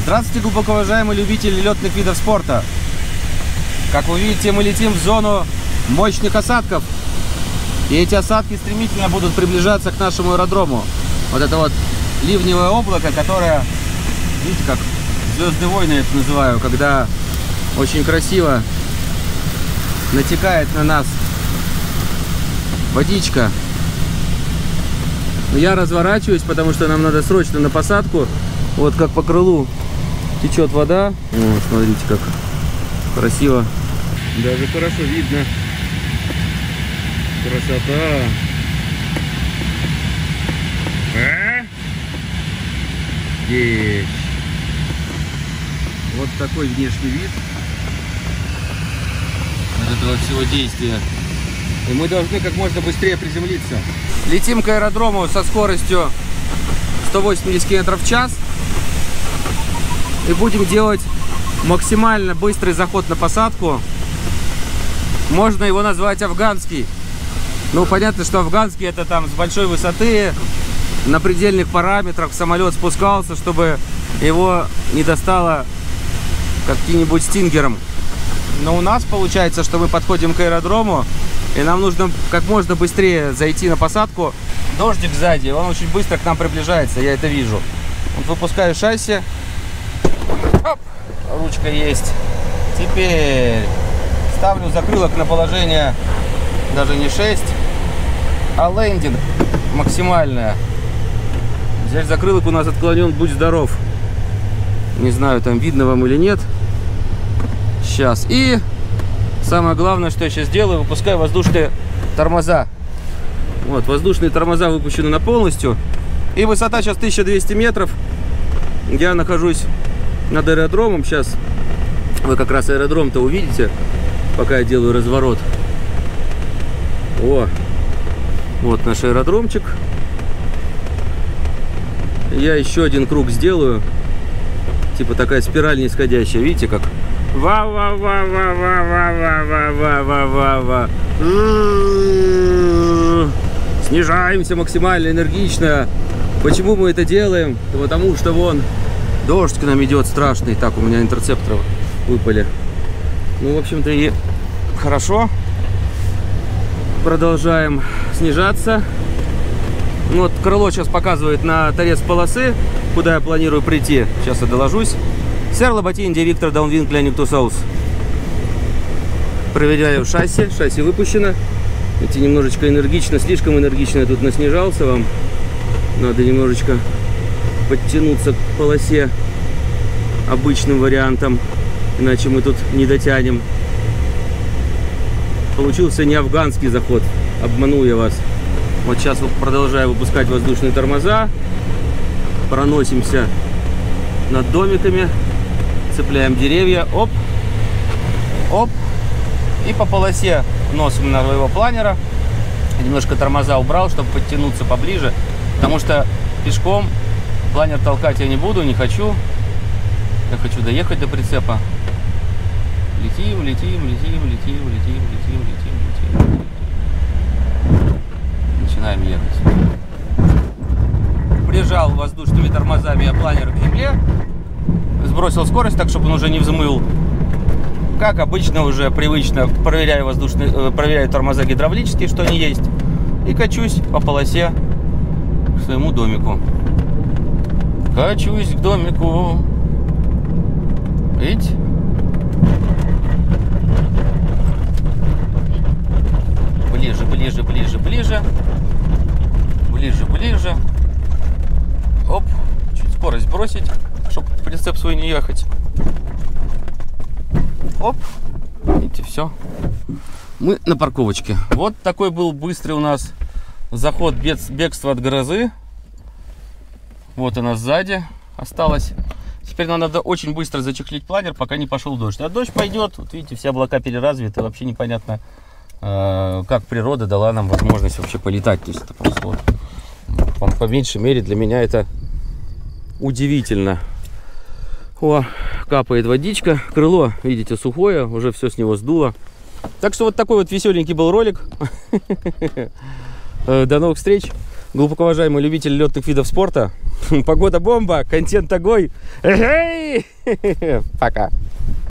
Здравствуйте, глубоко уважаемые любители летных видов спорта. Как вы видите, мы летим в зону мощных осадков. И эти осадки стремительно будут приближаться к нашему аэродрому. Вот это вот ливневое облако, которое, видите, как «Звездные войны» это называю, когда очень красиво натекает на нас водичка. Я разворачиваюсь, потому что нам надо срочно на посадку. Вот как по крылу течет вода. Вот, смотрите, как красиво. Даже хорошо видно. Красота. Здесь. Вот такой внешний вид от этого всего действия. И мы должны как можно быстрее приземлиться. Летим к аэродрому со скоростью 180 км в час. И будем делать максимально быстрый заход на посадку. Можно его назвать афганский. Ну, понятно, что афганский это там с большой высоты, на предельных параметрах самолет спускался, чтобы его не достало каким-нибудь стингером. Но у нас получается, что мы подходим к аэродрому, и нам нужно как можно быстрее зайти на посадку. Дождик сзади, он очень быстро к нам приближается, я это вижу. Вот выпускаю шасси. Оп, ручка есть. Теперь ставлю закрылок на положение даже не 6, а лендинг максимальное. Здесь закрылок у нас отклонен, будь здоров. Не знаю, там видно вам или нет. Сейчас. И самое главное, что я сейчас делаю, выпускаю воздушные тормоза. Вот, воздушные тормоза выпущены на полностью. И высота сейчас 1200 метров. Я нахожусь над аэродромом. Сейчас вы как раз аэродром-то увидите, пока я делаю разворот. О, вот наш аэродромчик. Я еще один круг сделаю. Типа такая спираль нисходящая. Видите как? Снижаемся максимально энергично. Почему мы это делаем? Потому что вон дождь к нам идет страшный. Так, у меня интерцепторы выпали. Ну, в общем-то, и хорошо. Продолжаем снижаться. Вот крыло сейчас показывает на торец полосы, куда я планирую прийти. Сейчас я доложусь. Сэр Лоботи, Индия, Виктор, Даунвинг, Landing to South. Проверяю шасси. Шасси выпущено. Эти немножечко энергично, слишком энергично я тут наснижался вам. Надо немножечко подтянуться к полосе обычным вариантом, иначе мы тут не дотянем. Получился не афганский заход, обманул я вас. Вот сейчас продолжаю выпускать воздушные тормоза. Проносимся над домиками, цепляем деревья, оп, оп, и по полосе носом на своего планера. Немножко тормоза убрал, чтобы подтянуться поближе, потому что пешком планер толкать я не буду, не хочу. Я хочу доехать до прицепа. Летим, летим, летим, летим, летим, летим, летим, летим. Начинаем ехать. Прижал воздушными тормозами я планер к земле. Сбросил скорость, так, чтобы он уже не взмыл. Как обычно, уже привычно проверяю тормоза гидравлические, что они есть. И качусь по полосе к своему домику. Качусь к домику. Видите? Ближе, ближе, ближе, ближе. Ближе, ближе. Оп. Чуть скорость бросить, чтобы прицеп свой не ехать. Оп. Видите, все. Мы на парковочке. Вот такой был быстрый у нас заход бегства от грозы. Вот она сзади осталась. Теперь нам надо очень быстро зачехлить планер, пока не пошел дождь. А дождь пойдет. Вот видите, все облака переразвиты. Вообще непонятно, как природа дала нам возможность вообще полетать. То есть это просто вот, по меньшей мере для меня это удивительно. О, капает водичка. Крыло, видите, сухое. Уже все с него сдуло. Так что вот такой вот веселенький был ролик. До новых встреч. Глубоко уважаемые любители летных видов спорта. Погода бомба, контент огонь. Пока.